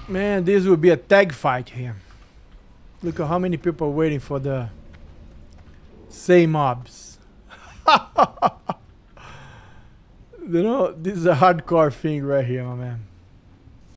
Man, this will be a tag fight here. Look at how many people are waiting for the same mobs. You know, this is a hardcore thing right here, my man.